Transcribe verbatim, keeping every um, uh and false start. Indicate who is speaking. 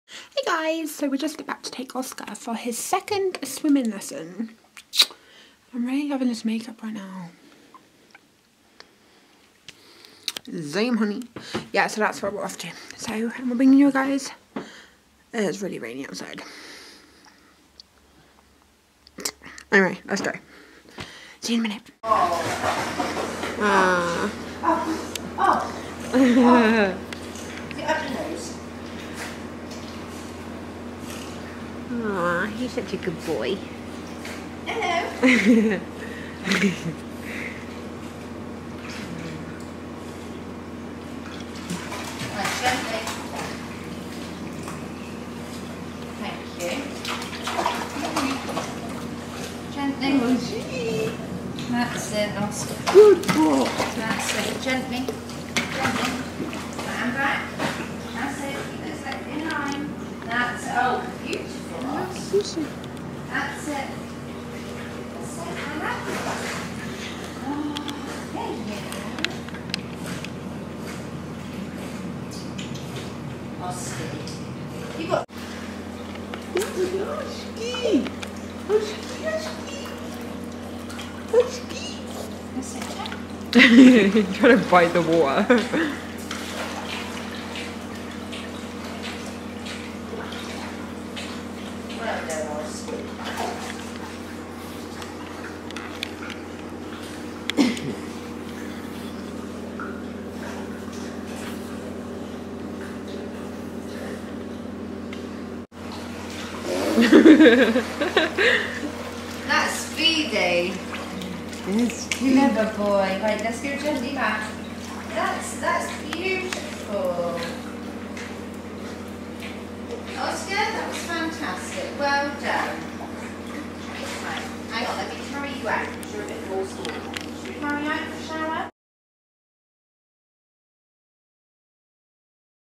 Speaker 1: Hey guys, so we're just about to take Oscar for his second swimming lesson. I'm really loving his makeup right now. Same, honey. Yeah, so that's what we're off to. So, I'm bringing you guys. It's really rainy outside. Anyway, let's go. See you in a minute. Oh. Uh. Oh. Oh. Oh. Aw, he's such a good boy. Hello.
Speaker 2: Gently. That's it, Oscar.
Speaker 1: Good boy.
Speaker 2: That's it. Gently. Gently. Stand back. That's it. Let's let it in line. That's it. Oh, beautiful. That's it. That's it. And that. Oh, there you go. Oscar. You got.
Speaker 1: Husky. Husky. Husky. He's trying to bite the water.
Speaker 2: Well done, Oscar. That's Speedy.
Speaker 1: Yes.
Speaker 2: Clever boy. Right, let's go gently back. That's that's beautiful.